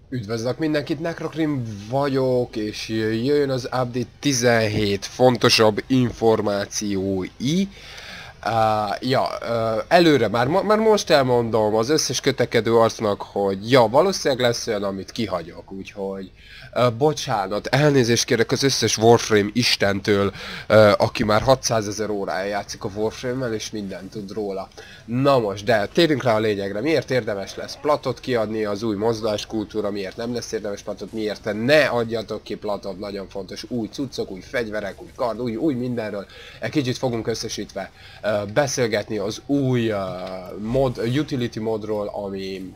Üdvözlök mindenkit, Necrokrim vagyok, és jöjjön az update 17 fontosabb információi. Előre már most elmondom az összes kötekedő arcnak, hogy valószínűleg lesz olyan, amit kihagyok, úgyhogy bocsánat, elnézést kérek az összes Warframe istentől, aki már 600 000 órája játszik a Warframe-mel, és mindent tud róla. Na most, de térjünk rá a lényegre. Miért érdemes lesz platot kiadni az új mozduláskultúra, miért nem lesz érdemes platot, miért ne adjatok ki platot, nagyon fontos, új cuccok, új fegyverek, új kard, új mindenről. Egy kicsit fogunk összesítve beszélgetni az új utility modról, ami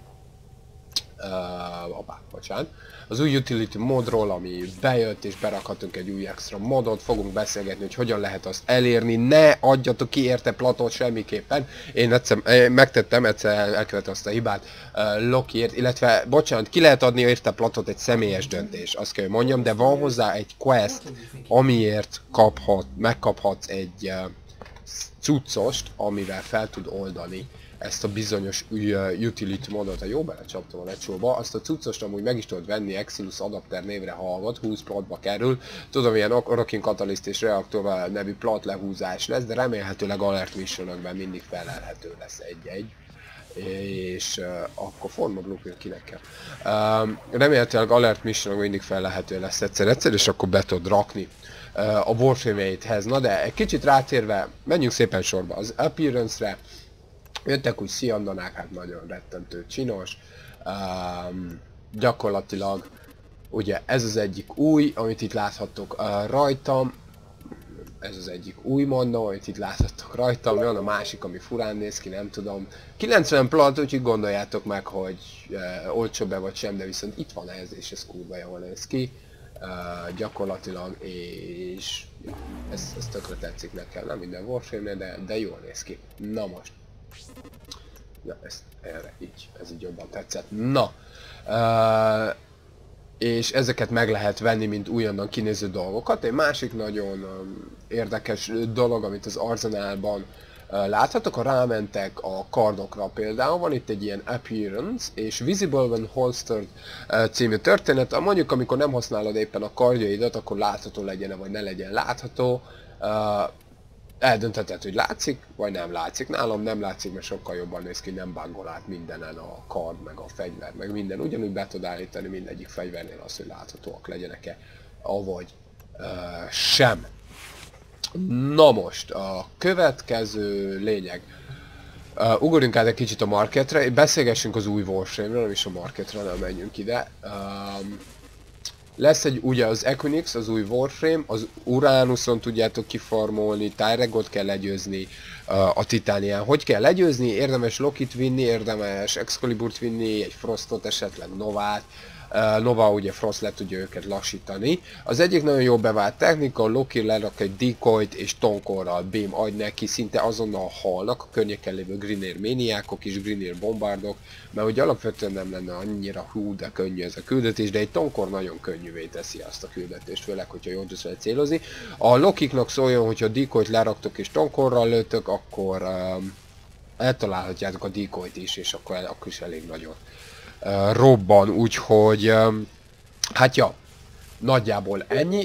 az új utility modról, ami bejött, és berakhatunk egy új extra modot, fogunk beszélgetni, hogy hogyan lehet azt elérni, ne adjatok ki érte platot semmiképpen. Én egyszer megtettem, elkövettem azt a hibát Lokiért, illetve bocsánat, ki lehet adni érte platot, egy személyes döntés, azt kell, hogy mondjam, de van hozzá egy quest, amiért megkaphatsz egy cuccost, amivel fel tud oldani ezt a bizonyos utility modot. Ha jó belecsaptam a lecsóba, azt a cuccost amúgy meg is tudod venni, Exilus adapter névre hallgat, 20 plotba kerül. Tudom, ilyen Orokin Catalyst és Reactor nevű plot lehúzás lesz, de remélhetőleg alert missionokban mindig felelhető lesz egy-egy. És akkor forma blueprint kinek kell. Remélhetőleg alert missionokban mindig felelhető lesz egyszer, és akkor be tudod rakni a Warframe-hez. Na de egy kicsit rátérve, menjünk szépen sorba az appearance-re. Jöttek úgy sziandanák, hát nagyon rettentő csinos. Gyakorlatilag ugye ez az egyik új, amit itt láthattok rajtam. Ez az egyik új mondom, amit itt láthattok rajtam. Van a másik, ami furán néz ki, nem tudom. 90 plat, úgyhogy gondoljátok meg, hogy olcsóbb-e vagy sem, de viszont itt van ez, és ez kurva jól néz ki. Gyakorlatilag, és ez tökre tetszik nekem, nem minden Warframe-nél, de jól néz ki. Na most. Na, ez így jobban tetszett. Na, és ezeket meg lehet venni, mint újonnan kinéző dolgokat. Egy másik nagyon érdekes dolog, amit az Arzenálban láthatok, ha rámentek a kardokra például, van itt egy ilyen appearance, és Visible when holstered című történet, mondjuk amikor nem használod éppen a kardjaidat, akkor látható legyen-e, vagy ne legyen látható. Eldöntheted, hogy látszik, vagy nem látszik. Nálam nem látszik, mert sokkal jobban néz ki, nem buggol át mindenen a kard, meg a fegyver, meg minden. Ugyanúgy be tud állítani mindegyik fegyvernél azt, hogy láthatóak legyenek-e, avagy sem. Na most, a következő lényeg. Ugorjunk át egy kicsit a marketre, beszélgessünk az új Warframe-ről, nem is a marketre, nem menjünk ide. Lesz ugye az Equinix, az új Warframe, az Uranuson tudjátok kifarmolni, Tyregot kell legyőzni, a Titánián. Hogy kell legyőzni? Érdemes Lokit vinni, érdemes Excaliburt vinni, egy Frostot, esetleg Novát. Nova ugye Frost le tudja őket lassítani. Az egyik nagyon jó bevált technika, Loki lerak egy decoyt és tonkorral beam adj neki, szinte azonnal halnak a környéken lévő Grineer maniákok és Grineer bombardok, mert ugye alapvetően nem lenne annyira de könnyű ez a küldetés, de egy tonkor nagyon könnyűvé teszi azt a küldetést, főleg, hogyha jól tudsz vele célozni. A Lokiknak szóljon, hogyha decoyt leraktok és tonkorral lőtök, akkor eltalálhatjátok a decoyt is, és akkor is elég nagyon robban, úgyhogy hát ja, nagyjából ennyi.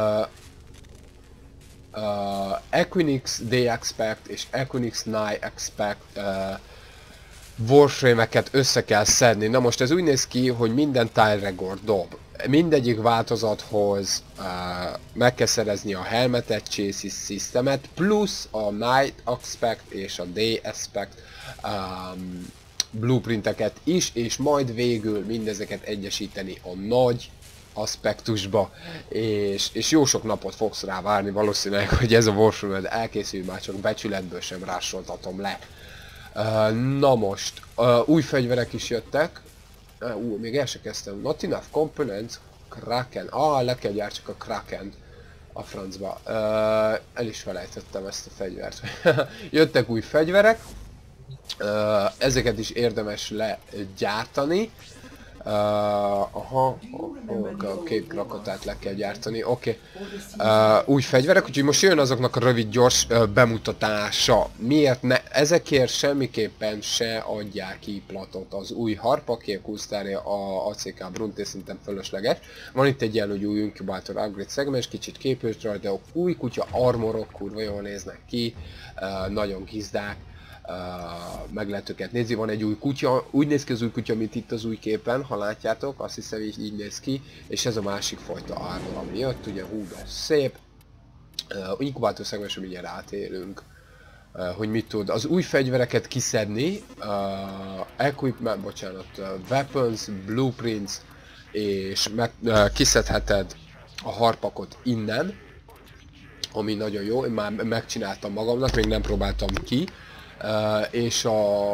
Equinix Day Expect és Equinix Night Expect Warframe-eket össze kell szedni. Na most ez úgy néz ki, hogy minden Tyregor dob. Mindegyik változathoz meg kell szerezni a helmetet, chassis systemet, plusz a Night Expect és a Day Expect blueprinteket is, és majd végül mindezeket egyesíteni a nagy aspektusba, és jó sok napot fogsz rá várni valószínűleg, hogy ez a Warframe elkészül, már csak becsületből sem rásoltatom le. Na most, új fegyverek is jöttek, még el se kezdtem, not enough components, Kraken, le kell gyártsuk a Kraken a francba, el is felejtettem ezt a fegyvert. Jöttek új fegyverek, ezeket is érdemes legyártani. A két krakatát le kell gyártani, oké. Új fegyverek, úgyhogy most jön azoknak a rövid, gyors bemutatása. Miért ne? Ezekért semmiképpen se adják ki platot. Az új harpaké, a Coolstar, a ACK Brunté szerintem fölösleges. Van itt egy ilyen új inkubátor upgrade szegmens, kicsit képős rajta, új kutya armorok, kurva jól néznek ki, nagyon gizdák. Meg lehet őket nézni, van egy új kutya, úgy néz ki az új kutya, mint itt az új képen, ha látjátok, azt hiszem így néz ki, és ez a másik fajta armor, ami jött, ugye hú, de szép. Inkubátor szegmensre mindjárt átélünk, hogy mit tud. Az új fegyvereket kiszedni, equipment, bocsánat, weapons, blueprints, és kiszedheted a harpakot innen, ami nagyon jó, én már megcsináltam magamnak, még nem próbáltam ki. És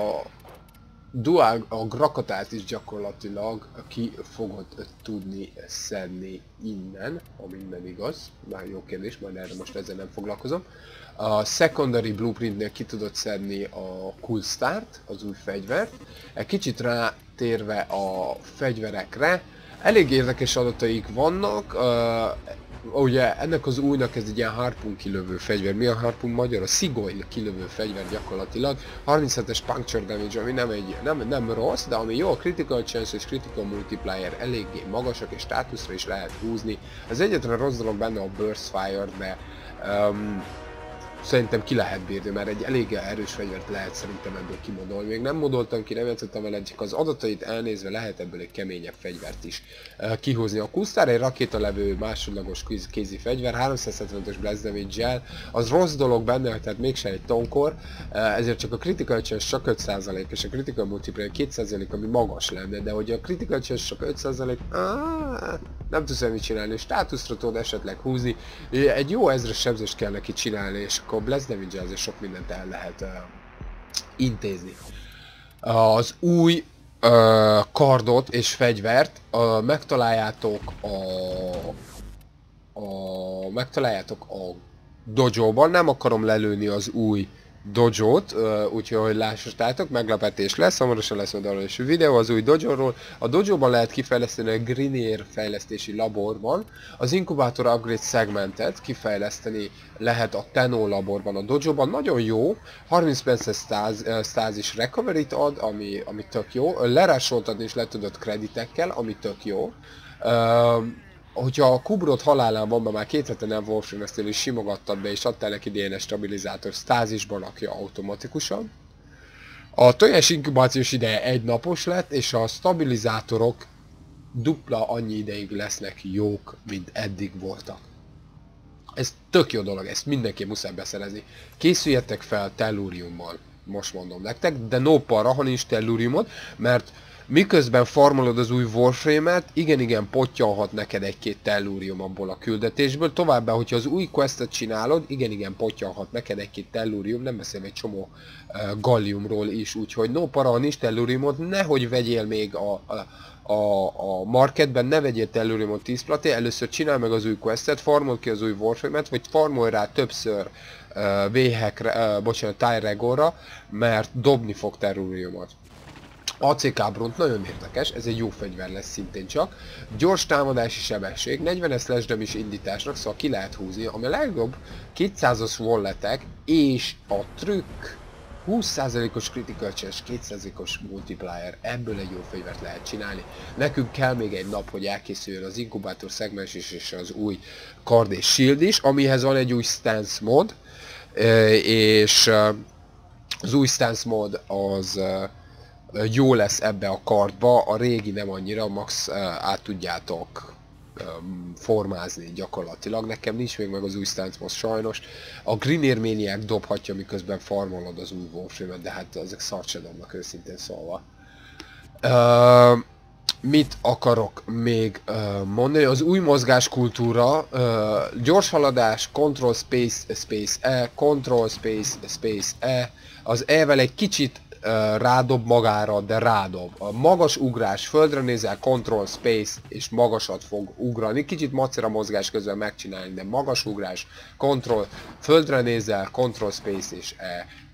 a grakatát is gyakorlatilag ki fogod tudni szedni innen, ami nem igaz, már jó kérdés, majd erre most ezzel nem foglalkozom. A secondary blueprintnél ki tudod szedni a Coolstart, az új fegyvert. Egy kicsit rátérve a fegyverekre, elég érdekes adataik vannak. Ugye ennek az újnak ez egy ilyen harpun kilövő fegyver. Mi a harpun magyar? A szigoly kilövő fegyver gyakorlatilag. 37-es puncture damage, ami nem rossz, de ami jó, a critical chance és critical multiplier eléggé magasak, és státuszra is lehet húzni. Az egyetlen rossz dolog benne a burst fire, de szerintem ki lehet bírni, mert egy elég erős fegyvert lehet szerintem ebből kimodolni. Még nem modoltam ki, nem játszottam vele, csak az adatait elnézve lehet ebből egy keményebb fegyvert is kihúzni. A Coolstar egy rakétalevő másodlagos kézi fegyver, 375-ös blast damage-gel, az rossz dolog benne, tehát mégsem egy tonkor, ezért csak a critical chance csak 5% és a critical multiplier 2%, ami magas lenne, de hogy a critical chance csak 5%, nem tudsz mit csinálni, és státuszra tudod esetleg húzni, egy jó ezres sebzést kell neki csinálni, és akkor blast damage azért sok mindent el lehet intézni. Az új kardot és fegyvert megtaláljátok a dojo-ban, nem akarom lelőni az új dojo-t, úgyhogy lássátok, meglepetés lesz, hamarosan lesz oda is videó az új dojo-ról. A dojo-ban lehet kifejleszteni a Grenier fejlesztési laborban, az inkubátor upgrade segmentet kifejleszteni lehet a Tenno laborban, a dojo-ban, nagyon jó, 30% stázis recovery-t ad, ami tök jó, lerásoltatni is le tudod kreditekkel, ami tök jó. Hogyha a Kubrot halálán van, már 2 hete nem Wolfenstein is simogattad be és adtál neki DNS stabilizátor, stázisban rakja automatikusan. A tojás inkubációs ideje 1 napos lett, és a stabilizátorok dupla annyi ideig lesznek jók, mint eddig voltak. Ez tök jó dolog, ezt mindenki muszáj beszerezni. Készüljetek fel telluriummal, most mondom nektek, de no para, ha nincs telluriumod, mert miközben farmolod az új Warframe-et, igen pottyalhat neked egy-két tellurium abból a küldetésből, továbbá, hogyha az új questet csinálod, igen pottyalhat neked egy-két tellurium, nem beszélve egy csomó galliumról is, úgyhogy no para, ha nincs telluriumod, nehogy vegyél még a marketben, ne vegyél telluriumot 10 platé, először csinálj meg az új questet, farmol ki az új Warframe-et, vagy farmolj rá többször Tyrregorra, mert dobni fog telluriumot. ACK Brunt nagyon érdekes, ez egy jó fegyver lesz szintén csak. Gyors támadási sebesség, 40-es slash damage indításnak, szóval ki lehet húzni, ami a legjobb 200-as walletek és a trükk 20%-os critical chance, 2%-os multiplier, ebből egy jó fegyvert lehet csinálni. Nekünk kell még egy nap, hogy elkészüljön az inkubátor szegmens is, és az új card és shield is, amihez van egy új stance mod, és az új stance mod az jó lesz ebbe a kardba, a régi nem annyira, max át tudjátok formázni gyakorlatilag. Nekem nincs még meg az új stance most sajnos. A Grenier Maniac dobhatja, miközben farmolod az új Warframe-et, de hát ezek szart se dobnak őszintén szólva. Mit akarok még mondani? Az új mozgáskultúra, gyors haladás, Control Space, Space E, Control Space, Space E, az E-vel egy kicsit rádob magára, de rádob. A magas ugrás, földre nézel, Control Space, és magasat fog ugrani. Kicsit macera mozgás közben megcsinálni, de magas ugrás, Control, földre nézel, Control Space és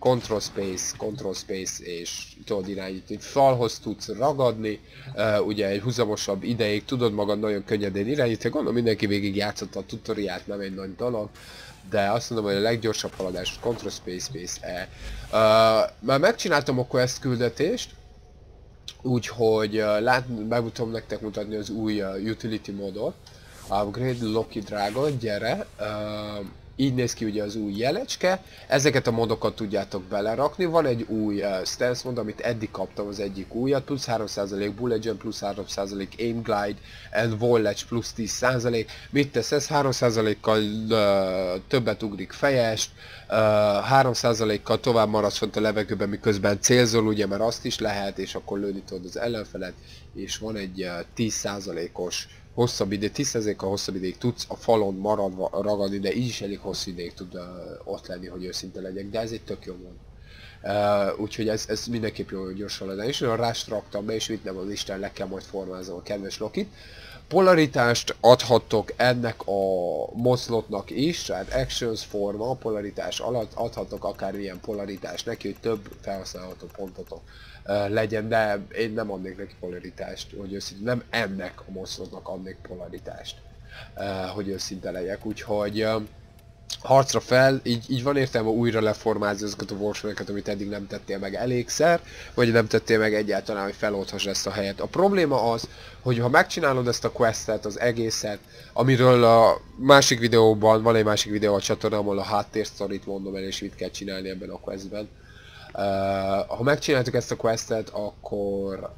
Control Space és tudod irányítani. Falhoz tudsz ragadni, ugye egy húzamosabb ideig tudod magad nagyon könnyedén irányítani. Gondolom mindenki végig játszotta a tutoriát, nem egy nagy dolog. De azt mondom, hogy a leggyorsabb haladás Control Space E. Már megcsináltam a quest küldetést, úgyhogy meg tudom nektek mutatni az új utility modot. Upgrade Loki Dragon, gyere! Így néz ki ugye az új jelecske, ezeket a modokat tudjátok belerakni, van egy új stance mod, amit eddig kaptam az egyik újat, plusz 3% Bullet Jump, plusz 3% Aim Glide, and Wall Ledge plusz 10%, mit tesz ez? 3%-kal többet ugrik fejest, 3%-kal tovább maradsz fent a levegőben, miközben célzol, ugye, mert azt is lehet, és akkor lőni tudod az ellenfelet, és van egy 10%-os hosszabb ideig, 10%-kal hosszabb ideig tudsz a falon maradva ragadni, de így is elég hosszú ideig tud ott lenni, hogy őszinte legyek, de ez egy tök jó mond. Úgyhogy ez mindenképp jó, hogy gyorsan legyen, és olyan rást raktam be, és itt nem az Isten, le kell majd formáznom a kedves Lokit. Polaritást adhattok ennek a moszlotnak is, tehát Actions forma, polaritás alatt adhatok akármilyen polaritást neki, hogy több felhasználható pontotok legyen, de én nem adnék neki polaritást, hogy őszinte, nem ennek a moszlotnak adnék polaritást, hogy őszinte legyek, úgyhogy harcra fel, így van értelme újra leformázni azokat a warframe-eket, amit eddig nem tettél meg elégszer, vagy nem tettél meg egyáltalán, hogy feloldhass ezt a helyet. A probléma az, hogy ha megcsinálod ezt a questet, az egészet, amiről a másik videóban, van egy másik videó a csatornámon, a háttérsztorit mondom el, és mit kell csinálni ebben a questben. Ha megcsináltuk ezt a questet, akkor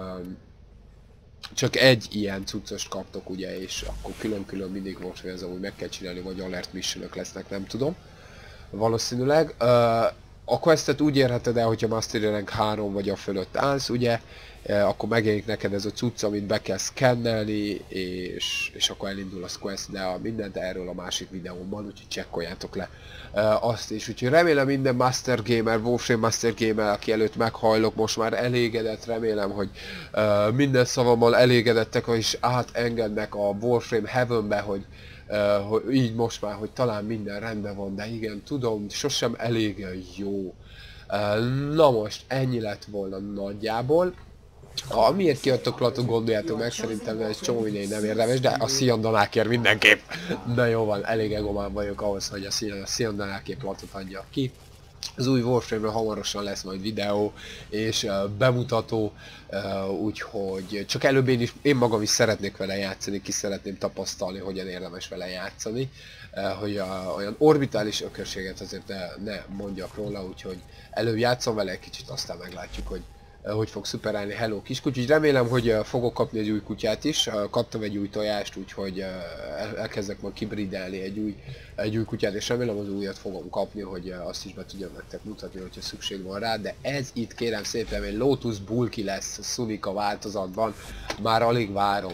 csak egy ilyen cuccost kaptok, ugye, és akkor külön-külön mindig volt, hogy ez amúgy meg kell csinálni, vagy alert missionök lesznek, nem tudom. Valószínűleg. A questet úgy érheted el, hogyha Mastery Rank 3 vagy a fölött állsz, ugye, akkor megjelenik neked ez a cucc, amit be kell szkennelni, és akkor elindul a quest, de mindent erről a másik videóban, úgyhogy csekkoljátok le azt is. Úgyhogy remélem minden Master Gamer, Warframe Master Gamer, aki előtt meghajlok, most már elégedett, remélem, hogy minden szavammal elégedettek, és átengednek a Warframe Heavenbe, hogy így most már, hogy talán minden rendben van, de igen, tudom, sosem elég jó. Na most, ennyi lett volna nagyjából. Ha miért kiadtok Platot, gondoljátok meg, szerintem ez csomó mindenki nem érdemes, de a Sziandanákért mindenképp. De jó van, elég egomán vagyok ahhoz, hogy a Sziandanákért Platot adja ki. Az új Warframe-ről hamarosan lesz majd videó és bemutató, úgyhogy csak előbb én magam is szeretnék vele játszani, ki szeretném tapasztalni, hogyan érdemes vele játszani, hogy olyan orbitális ökörséget azért ne mondjak róla, úgyhogy előbb játszom vele egy kicsit, aztán meglátjuk, hogy fog szuperálni. Hello kiskuty, úgyhogy remélem, hogy fogok kapni egy új kutyát is, kaptam egy új tojást, úgyhogy elkezdek majd kibridelni egy új kutyát, és remélem az újat fogom kapni, hogy azt is be tudjam nektek mutatni, hogyha szükség van rá, de ez itt kérem szépen egy Lotus Bulky lesz Sunika változatban, már alig várom,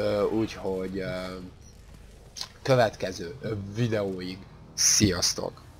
úgyhogy következő videóig, sziasztok!